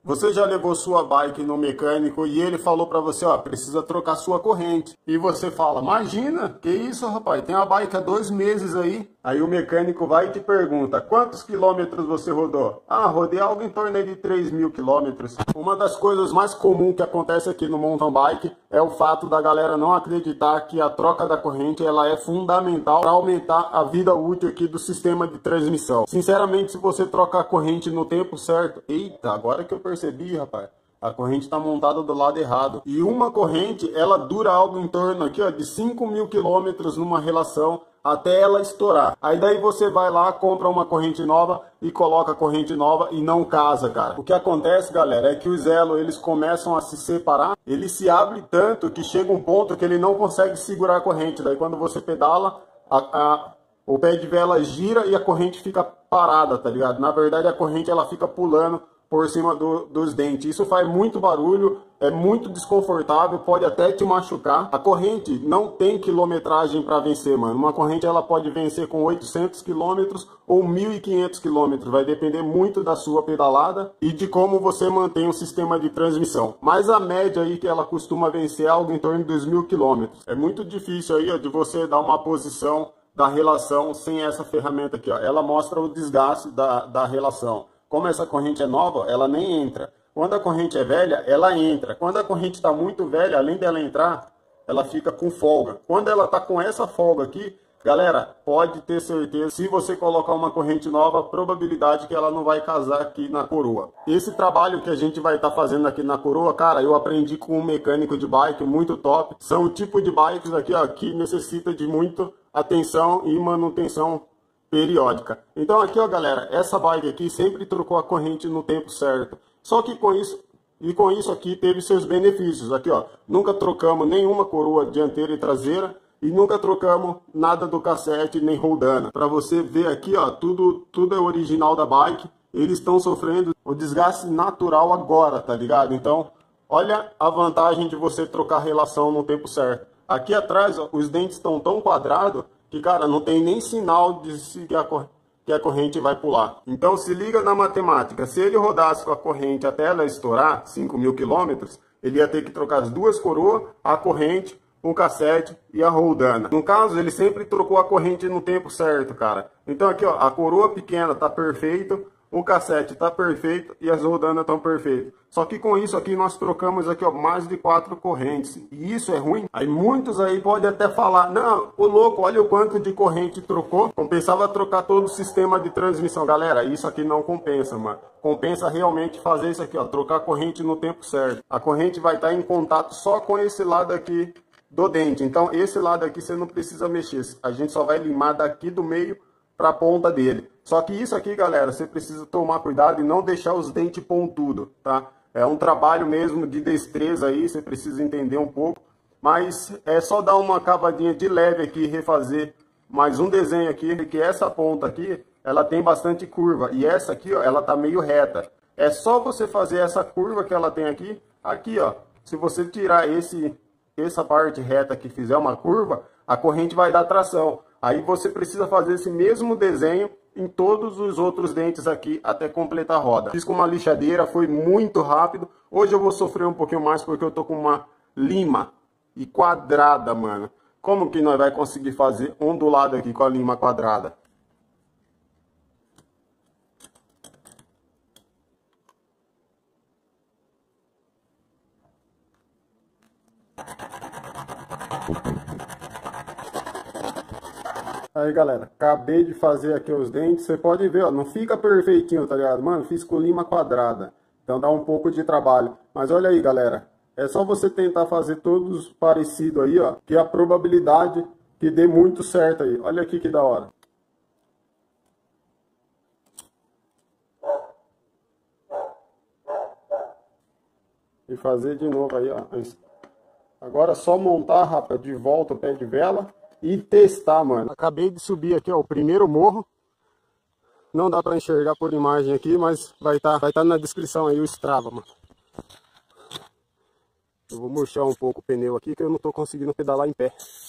Você já levou sua bike no mecânico e ele falou pra você, ó, precisa trocar sua corrente. E você fala, imagina, que isso, rapaz, tem a bike há 2 meses aí. Aí o mecânico vai e te pergunta, quantos quilômetros você rodou? Ah, rodei algo em torno de 3.000 quilômetros. Uma das coisas mais comuns que acontece aqui no mountain bike é o fato da galera não acreditar que a troca da corrente ela é fundamental para aumentar a vida útil aqui do sistema de transmissão. Sinceramente, se você trocar a corrente no tempo certo... Eita, agora que eu percebi, rapaz. A corrente está montada do lado errado. E uma corrente, ela dura algo em torno aqui, ó, de 5.000 quilômetros numa relação até ela estourar. Aí daí você vai lá, compra uma corrente nova e coloca a corrente nova e não casa, cara. O que acontece, galera, é que os elos, eles começam a se separar, ele se abre tanto que chega um ponto que ele não consegue segurar a corrente. Daí quando você pedala, o pé de vela gira e a corrente fica parada, tá ligado? Na verdade, a corrente ela fica pulando por cima dos dentes. Isso faz muito barulho, é muito desconfortável, pode até te machucar. A corrente não tem quilometragem para vencer, mano. Uma corrente ela pode vencer com 800 quilômetros ou 1.500 quilômetros. Vai depender muito da sua pedalada e de como você mantém o sistema de transmissão. Mas a média aí que ela costuma vencer é algo em torno de 2.000 quilômetros. É muito difícil aí, ó, de você dar uma posição da relação sem essa ferramenta aqui, ó. Ela mostra o desgaste da relação. Como essa corrente é nova, ela nem entra. Quando a corrente é velha, ela entra. Quando a corrente está muito velha, além dela entrar, ela fica com folga. Quando ela está com essa folga aqui, galera, pode ter certeza, se você colocar uma corrente nova, a probabilidade que ela não vai casar aqui na coroa. Esse trabalho que a gente vai estar fazendo aqui na coroa, cara, eu aprendi com um mecânico de bike muito top. São o tipo de bikes aqui, ó, que necessita de muita atenção e manutenção periódica. Então aqui, ó, galera, essa bike aqui sempre trocou a corrente no tempo certo. Só que com isso aqui teve seus benefícios. Aqui, ó, nunca trocamos nenhuma coroa dianteira e traseira e nunca trocamos nada do cassete nem roldana. Para você ver aqui, ó, tudo é original da bike. Eles estão sofrendo o desgaste natural agora, tá ligado? Então, olha a vantagem de você trocar a relação no tempo certo. Aqui atrás, ó, os dentes estão tão quadrados que, cara, não tem nem sinal de que a corrente vai pular. Então se liga na matemática. Se ele rodasse com a corrente até ela estourar 5.000 quilômetros, ele ia ter que trocar as duas coroas, a corrente, o cassete e a roldana. No caso, ele sempre trocou a corrente no tempo certo, cara. Então aqui, ó, a coroa pequena tá perfeita, o cassete tá perfeito e as roldanas estão perfeitas. Só que com isso aqui nós trocamos aqui, ó, mais de 4 correntes. E isso é ruim. Aí muitos aí podem até falar, não, ô louco, olha o quanto de corrente trocou. Compensava trocar todo o sistema de transmissão. Galera, isso aqui não compensa, mano. Compensa realmente fazer isso aqui, ó, trocar a corrente no tempo certo. A corrente vai estar em contato só com esse lado aqui do dente. Então esse lado aqui você não precisa mexer. A gente só vai limar daqui do meio para a ponta dele. Só que isso aqui, galera, você precisa tomar cuidado e não deixar os dentes pontudos, tá? É um trabalho mesmo de destreza aí, você precisa entender um pouco. Mas é só dar uma cavadinha de leve aqui e refazer mais um desenho aqui, que essa ponta aqui, ela tem bastante curva. E essa aqui, ó, ela tá meio reta. É só você fazer essa curva que ela tem aqui, ó. Se você tirar essa parte reta que fizer uma curva, a corrente vai dar tração. Aí você precisa fazer esse mesmo desenho em todos os outros dentes aqui até completar a roda. Fiz com uma lixadeira, foi muito rápido. Hoje eu vou sofrer um pouquinho mais porque eu tô com uma lima e quadrada, mano. Como que nós vai conseguir fazer ondulado aqui com a lima quadrada? Aí, galera, acabei de fazer aqui os dentes. Você pode ver, ó, não fica perfeitinho, tá ligado? Mano, fiz com lima quadrada. Então dá um pouco de trabalho. Mas olha aí, galera. É só você tentar fazer todos parecidos aí, ó. Que a probabilidade que dê muito certo aí. Olha aqui que da hora. E fazer de novo aí, ó. Agora é só montar, rapaz, de volta o pé de vela. E testar, mano. Acabei de subir aqui, ó, o primeiro morro. Não dá pra enxergar por imagem aqui, mas vai tá na descrição aí o Strava, mano. Eu vou murchar um pouco o pneu aqui, que eu não tô conseguindo pedalar em pé.